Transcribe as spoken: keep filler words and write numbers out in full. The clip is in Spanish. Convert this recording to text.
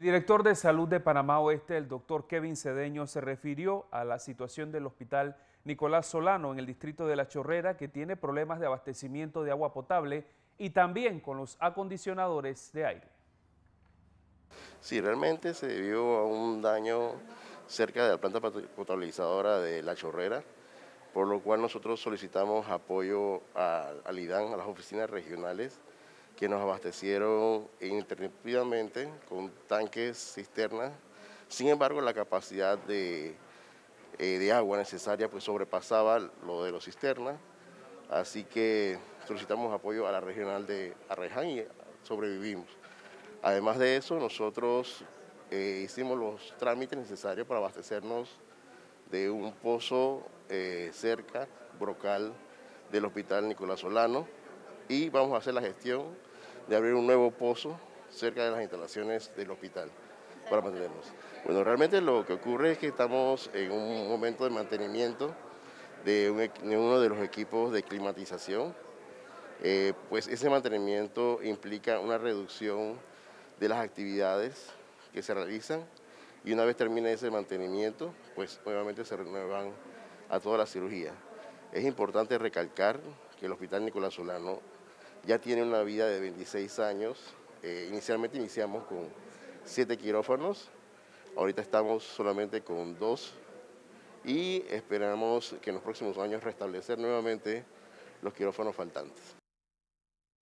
El director de Salud de Panamá Oeste, el doctor Kevin Cedeño, se refirió a la situación del Hospital Nicolás Solano en el distrito de La Chorrera, que tiene problemas de abastecimiento de agua potable y también con los acondicionadores de aire. Sí, realmente se debió a un daño cerca de la planta pot- potabilizadora de La Chorrera, por lo cual nosotros solicitamos apoyo a- al IDAN, a las oficinas regionales, que nos abastecieron ininterrumpidamente con tanques, cisternas. Sin embargo, la capacidad de, eh, de agua necesaria pues sobrepasaba lo de los cisternas, así que solicitamos apoyo a la regional de Arreján y sobrevivimos. Además de eso, nosotros eh, hicimos los trámites necesarios para abastecernos de un pozo eh, cerca, brocal, del Hospital Nicolás Solano, y vamos a hacer la gestión de abrir un nuevo pozo cerca de las instalaciones del hospital para mantenernos. Bueno, realmente lo que ocurre es que estamos en un momento de mantenimiento de, un, de uno de los equipos de climatización. Eh, pues ese mantenimiento implica una reducción de las actividades que se realizan, y una vez termine ese mantenimiento, pues nuevamente se renuevan a toda la cirugía. Es importante recalcar que el Hospital Nicolás Solano ya tiene una vida de veintiséis años. Eh, inicialmente iniciamos con siete quirófanos, ahorita estamos solamente con dos y esperamos que en los próximos años restablecer nuevamente los quirófanos faltantes.